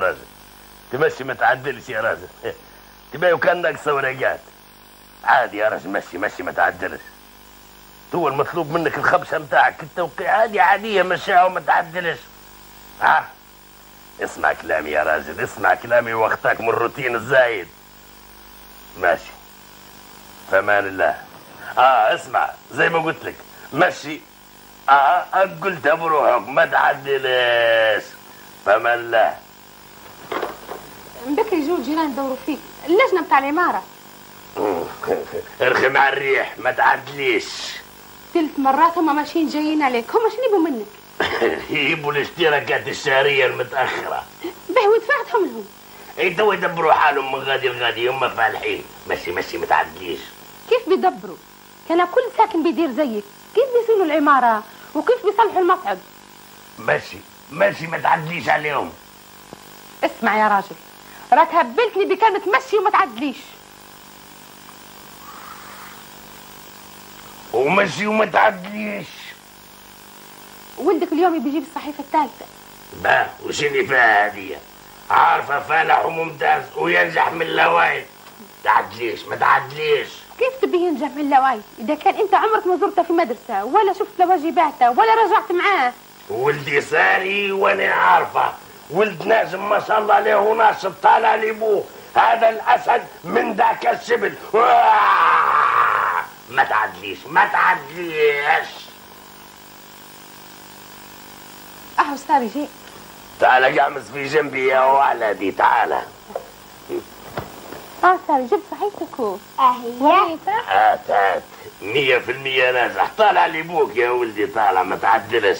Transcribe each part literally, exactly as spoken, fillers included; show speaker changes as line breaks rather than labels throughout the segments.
راجل تمشي ما تعدلش يا راجل. تبقى وكان ناقصه ورقات. عادي يا راجل مشي مشي ما تعدلش. هو المطلوب منك الخبشه متاعك التوقيع عادي عاديه مشيها وما تعدلش. ها اسمع كلامي يا راجل اسمع كلامي واختك من الروتين الزايد. ماشي فمان الله. اه اسمع زي ما قلت لك مشي. اه قلت بروحك ما تعدلش. فمان الله.
بكري يجوا الجيران يدوروا فيك اللجنه بتاع العماره.
ارخم على الريح ما تعدليش.
ثلاث مرات هم ماشيين جايين عليك هم شنو يبوا منك؟
يجيبوا الاشتراكات الشهريه المتاخره.
به ودفعتهم لهم.
اي تو يدبروا حالهم من غادي لغادي هم فالحين. مشي مشي ما تعدليش.
كيف بيدبروا؟ كان كل ساكن بيدير زيك، كيف بيسولوا العماره وكيف بيصلحوا المصعد؟
مشي مشي ما تعدليش عليهم.
اسمع يا راجل راك هبلتني بكلمه تمشي وما تعدليش.
ومشي وما تعدليش.
ولدك اليوم بيجيب الصحيفه الثالثه.
با وشني فيها هديه؟ عارفه فالح وممتاز وينجح من الاوائل. تعدليش ما تعدليش.
كيف تبي ينجح من الاوائل اذا كان انت عمرك ما زرته في مدرسه ولا شفت له واجباته ولا رجعت معاه؟
ولدي ساري وانا عارفه ولد ناجم ما شاء الله عليه وناشط طالع لابوه. هذا الاسد من ذاك الشبل. ما تعدليش ما تعدليش.
اهو ساري جي.
تعال قعمز في جنبي يا ولدي تعال.
اه ساري جبت صحيفتك هو.
اهي
هات هات مية في المية ناجح. طالع لابوك يا ولدي طالع ما تعدلش.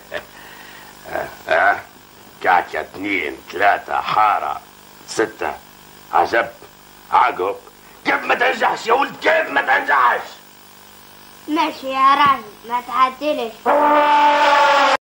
اه كعكة اثنين ثلاثة حارة ستة عجب عقب. كيف ما تنجحش يا ولد كيف ما تنجحش؟
ماشي يا راجل ما تعدلش.